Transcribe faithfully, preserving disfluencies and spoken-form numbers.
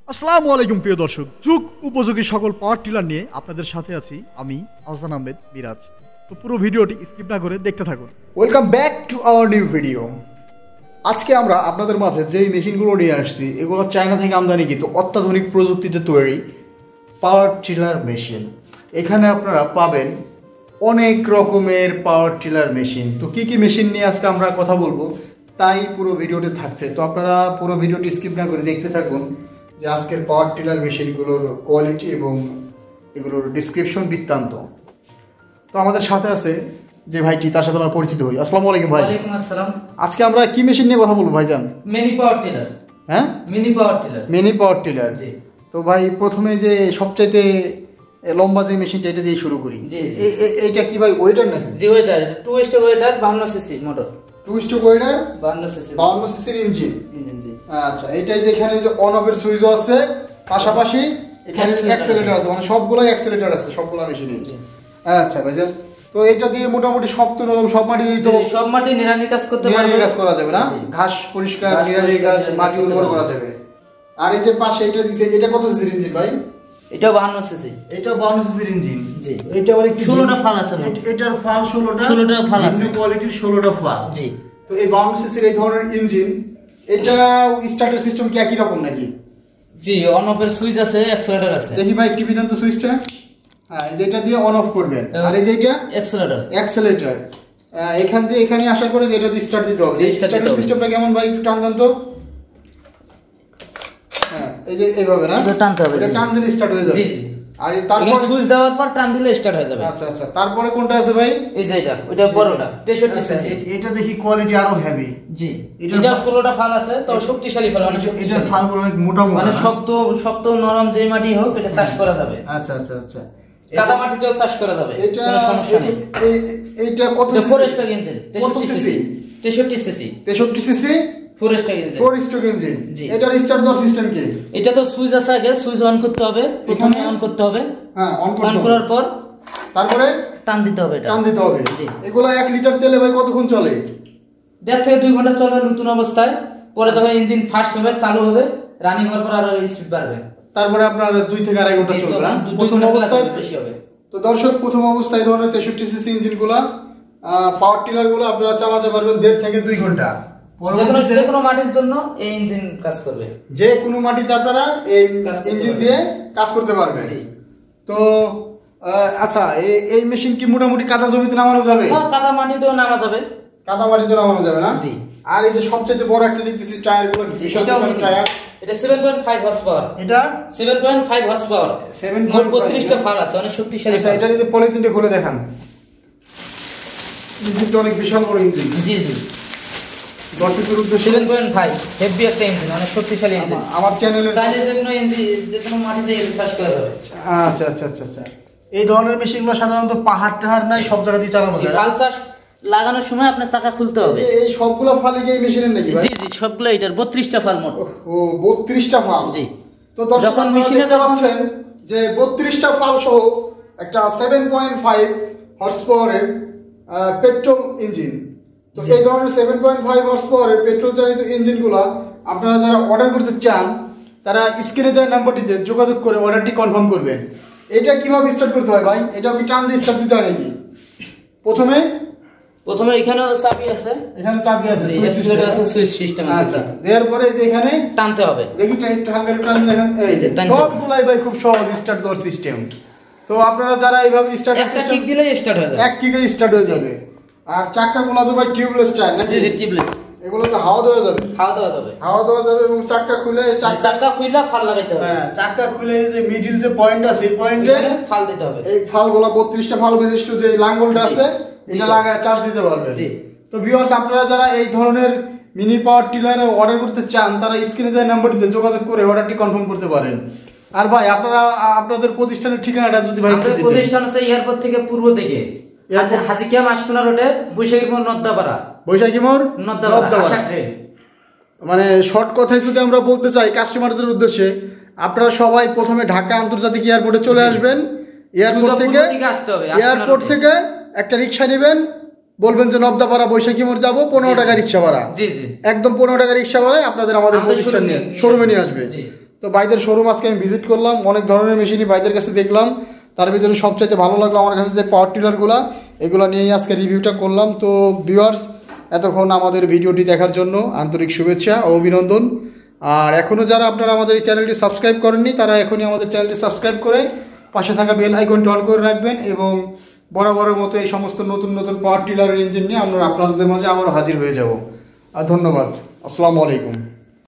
আসসালামু আলাইকুম প্রিয় দর্শক, যুগ উপযোগী সকল পাওয়ার টিলার নিয়ে আপনাদের সাথে আছি আমি আহমেদ মিরাজ। তো পুরো ভিডিওটি স্কিপ না করে দেখতে থাকুন। Welcome back to our new video. আজকে আমরা আপনাদের মাঝে যেই মেশিনগুলো নিয়ে আসছি এগুলো চায়না থেকে আমদানিকৃত অত্যাধুনিক প্রযুক্তিতে তৈরি পাওয়ার টিলার মেশিন। এখানে আপনারা পাবেন অনেক রকমের পাওয়ার টিলার মেশিন। তো কি কি মেশিন নিয়ে আজকে আমরা কথা বলবো তাই পুরো ভিডিওটি থাকছে। তো আপনারা পুরো ভিডিওটি স্কিপ না করে দেখতে থাকুন যে আজকের পাওয়ার টিলার মেশিনগুলোর কোয়ালিটি এবং এগুলোর ডিসক্রিপশন বৃত্তান্ত। তো আমাদের সাথে আছে যে ভাইটি, তার সাথে আমরা পরিচিত হই। আসসালামু আলাইকুম ভাই। ওয়ালাইকুম আসসালাম। আজকে আমরা কি মেশিন নিয়ে কথা বলবো ভাইজান? Mini power tiller. হ্যাঁ, mini power tiller. Mini power tiller. জি। তো ভাই প্রথমে যে সবচাইতে লম্বা যে মেশিনটা এটা দিয়ে শুরু করি। জি। এইটা কি ভাই ওয়েটার নাকি? জি ওয়েটার, টু স্ট্রোক ওয়েটার, বাহান্ন CC motor. Two stroke weeder, বাহান্ন সিসি। বাহান্ন সিসির ইঞ্জিন। ইঞ্জিন জি। আচ্ছা, এটাই যে এখানে যে অন অফ এর সুইচও আছে, পাশাপাশি এখানে অ্যাক্সেলেটর আছে, মানে সবগুলাই অ্যাক্সেলেটর আছে সবগুলা মেশিনে। আচ্ছা ভাইজান, তো এটা দিয়ে মোটামুটি সব তো নরম, সব মাটি তো সব মাটি নিড়ানি কাজ করতে পারবে, নিড়ানি কাজ করা যাবে না? ঘাস পরিষ্কার, নিড়ানি কাজ, মাটি উর্বর করা যাবে। আর এই যে পাশে এটা দিছে, এটা কত সিসির ইঞ্জিন ভাই? এটা বাহান্ন সিসি। এটা বাহান্ন সিসির ইঞ্জিন। জি। এটা মানে ষোলোটা ফাল আছে। এটার ফাল ষোলোটা, ষোলোটা ফাল আছে, কোয়ালিটির ষোলোটা ফাল। জি। তো এই বাহান্ন সিসির এই ধরনের ইঞ্জিন, এটা স্টার্টার সিস্টেম কি একই রকম নাকি? জি, অন অফ এর সুইচ আছে, অ্যাক্সেলেটর আছে। দেখি ভাই টিভি দেন তো সুইচটা। হ্যাঁ, এই যেটা দিয়ে অন অফ করবেন, আর এই যেটা অ্যাক্সেলেটর। অ্যাক্সেলেটর এখান দিয়ে এখানে আসার পরে যেটা দিয়ে স্টার্ট দিতে হবে। এই স্টার্টার সিস্টেমটা কেমন ভাই একটু টান দেন তো। হ্যাঁ, এই যে এইভাবে না, এটা টানতে হবে। এটা টান দিলে স্টার্ট হয়ে যাবে। জি জি। আর তারপর সুইচ দেওয়ার পর টান দিলে স্টার্ট হয়ে যাবে। আচ্ছা আচ্ছা, তারপরে কোনটা আছে ভাই? এই যে এটা, ওটা বড়টা তেষট্টি সিসি। এটা দেখি কোয়ালিটি আরো হেভি। জি, এটা ষোলোটা ফাল আছে, তো শক্তিশালী ফাল, অনেক শক্তিশালী। এটা ফালগুলো অনেক মোটা মোটা, মানে শক্ত শক্ত নরম যে মাটি হোক এটা চাষ করা যাবে। আচ্ছা আচ্ছা আচ্ছা, কাদা মাটিতেও চাষ করা যাবে, এটা কোনো সমস্যা নেই। এই এইটা কত সিসি? ফোর স্ট্রোক ইঞ্জিন, তেষট্টি সিসি। তেষট্টি সিসি, তেষট্টি CC four stroke engine. Four stroke engine. এটার স্টার্ট দেওয়ার সিস্টেম কি? এটা তো সুইচ আছে, আগে সুইচ অন করতে হবে, প্রথমে অন করতে হবে। হ্যাঁ, অন অন করার পর তারপরে টান দিতে হবে। এটা টান দিতে হবে। এগুলা এক লিটার তেলে ভাই কতক্ষণ চলে? দেড় থেকে দুই ঘন্টা চলবে নতুন অবস্থায়। পরে যখন ইঞ্জিন ফাস্ট হবে, চালু হবে, রানিং হওয়ার পর আরো স্পিড বাড়বে। তারপরে আপনার দুই থেকে আড়াই ঘন্টা চলবে। প্রথম অবস্থায় বেশি হবে। তো দর্শক, প্রথম অবস্থায় ধরনের তেষট্টি সিসি ইঞ্জিনগুলা, পাওয়ার টিলার গুলো আপনারা চালাতে পারবেন দেড় থেকে দুই ঘন্টা। যে কোনো মাটির জন্য এই ইঞ্জিন কাজ করবে। যে কোনো মাটিতে আপনারা এই ইঞ্জিন দিয়ে কাজ করতে পারবেন। তো আচ্ছা, এই মেশিন কি মোটামুটি কাদা জমিতে নামানো যাবে? হ্যাঁ, কাদা মাটিতেও নামা যাবে। কাদা মাটিতে নামানো যাবে না? জি। আর এই যে সবচেয়ে বড় একটা দেখতেছি টায়ার গুলো, কি টায়ার? এটা seven point five horse power. এটা seven point five horse power. মোট বত্রিশটা ফাল আছে, অনেক শক্তিশালী। আচ্ছা, এটা যে পলিথিনটা খুলে দেখান। ইঞ্জিনটা অনেক বিশাল বড় ইঞ্জিন। জি জি। দর্শকের উদ্দেশ্যে সেভেন পয়েন্ট ফাইভ হেভি একটা ইঞ্জিন, অনেক শক্তিশালী ইঞ্জিন। আমার চ্যানেলে চাইলে যে কোনো ইঞ্জিন যে কোনো মাটিতে চাষ করা যাবে। আচ্ছা আচ্ছা আচ্ছা আচ্ছা। এই ধরনের মেশিনগুলো সাধারণত পাহাড় টাহাড় নাই, সব জায়গাতেই চালানো যায়। ফাল চাষ লাগানোর সময় আপনার চাকা খুলতে হবে। এই সবগুলো ফাল কি এই মেশিনের নাকি ভাই? জি জি, সবগুলো এটার বত্রিশটা ফাল মোট। ও, বত্রিশটা ফাল। জি। তো যখন মেশিনে পাচ্ছেন যে বত্রিশটা ফাল সহ একটা সেভেন পয়েন্ট ফাইভ হর্স পাওয়ারের পেট্রোল ইঞ্জিন। তো এই ধরনের সেভেন পয়েন্ট ফাইভ হর্স পাওয়ারের পেট্রোল চালিত ইঞ্জিনগুলো আপনারা যারা অর্ডার করতে চান তারা স্ক্রিনে দেওয়া নাম্বারটিতে যোগাযোগ করে অর্ডারটি কনফার্ম করবেন। এটা কিভাবে স্টার্ট করতে হয় ভাই? এটা কি টান দিয়ে স্টার্ট দিতে হয় নাকি? প্রথমে প্রথমে এখানে চাবি আছে, এখানে চাবি আছে, সুইচ সিস্টেম আছে, সুইচ সিস্টেম আছে। আচ্ছা, দেওয়ার পরে যে এখানে টানতে হবে। দেখি একটু হালকা টান দেখেন। এই যে সবগুলাই ভাই খুব সহজ স্টার্ট দেওয়ার সিস্টেম। তো আপনারা যারা এইভাবে স্টার্ট একটা কিক দিলেই স্টার্ট হয়ে যাবে, এক কিকে স্টার্ট হয়ে যাবে। আর চাকাগুলো তো ভাই টিউবলেস টায়ার নাকি? জি টিউবলেস। এগুলো তো হাওয়া দেওয়া যাবে, হাওয়া দেওয়া যাবে, হাওয়া দেওয়া যাবে। এবং চাকা খুলে চাকা খুলে ফাল লাগাইতে হবে। হ্যাঁ, চাকা খুলে এই যে মিডল যে পয়েন্ট আছে এই পয়েন্টে ফাল দিতে হবে। এই ফালগুলো বত্রিশটা ফাল বিশিষ্ট যে লাঙ্গলটা আছে এটা লাগায় চার্জ দিতে পারবে। জি। তো ভিউয়ার্স, আপনারা যারা এই ধরনের মিনি পাওয়ার টিলার অর্ডার করতে চান তারা স্ক্রিনে দেওয়া নাম্বারটিতে যোগাযোগ করে অর্ডারটি কনফার্ম করতে পারেন। আর ভাই, আপনারা আপনাদের প্রতিষ্ঠানের ঠিকানাটা যদি ভাই আমাদের প্রতিষ্ঠান আছে এয়ারপোর্ট থেকে পূর্ব দিকে, হাজিকিয়া মাসকুনা রোডে, বৈশাখী মোড় নদ্দাপাড়া। বৈশাখী মোড় নদ্দাপাড়া। মানে শর্ট কথায় যদি আমরা বলতে চাই কাস্টমারদের উদ্দেশ্যে, আপনারা সবাই প্রথমে ঢাকা আন্তর্জাতিক এয়ারপোর্টে চলে আসবেন। এয়ারপোর্ট থেকে এয়ারপোর্ট থেকে একটা রিক্সা নেবেন, বলবেন যে নবদাপাড়া বৈশাখী মোড় যাবো, পনেরো টাকা রিক্সা ভাড়া। জি জি, একদম পনেরো টাকা রিক্সা ভাড়ায় আপনাদের আমাদের প্রতিষ্ঠান নিয়ে শোরুমে নিয়ে আসবে। তো বাইদের শোরুম আজকে আমি ভিজিট করলাম, অনেক ধরনের মেশিনই বাইদের কাছে দেখলাম। তার ভিতরে সবচাইতে ভালো লাগলো আমার কাছে যে পাওয়ার টিলারগুলো, এগুলো নিয়েই আজকে রিভিউটা করলাম। তো ভিউয়ার্স, এতক্ষণ আমাদের ভিডিওটি দেখার জন্য আন্তরিক শুভেচ্ছা ও অভিনন্দন। আর এখনও যারা আপনারা আমাদের এই চ্যানেলটি সাবস্ক্রাইব করেননি, তারা এখনই আমাদের চ্যানেলটি সাবস্ক্রাইব করে পাশে থাকা বেল আইকনটি অন করে রাখবেন, এবং বরাবরের মতো এই সমস্ত নতুন নতুন পাওয়ার টিলারের ইঞ্জিন নিয়ে আমরা আপনাদের মাঝে আবারও হাজির হয়ে যাব। আর ধন্যবাদ। আসসালামু আলাইকুম।